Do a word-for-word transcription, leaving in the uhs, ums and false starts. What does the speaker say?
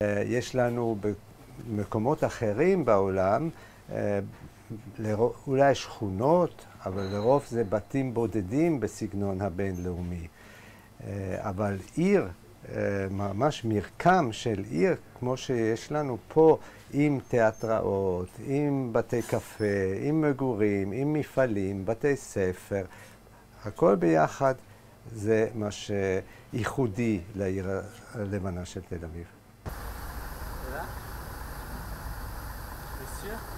יש לנו במקומות אחרים בעולם, אולי שכונות, אבל לרוב זה בתים בודדים בסגנון הבינלאומי. אבל עיר, ממש מרקם של עיר, כמו שיש לנו פה, עם תיאטראות, עם בתי קפה, עם מגורים, עם מפעלים, בתי ספר, הכל ביחד זה מה שייחודי לעיר הלבנה של תל אביב. Monsieur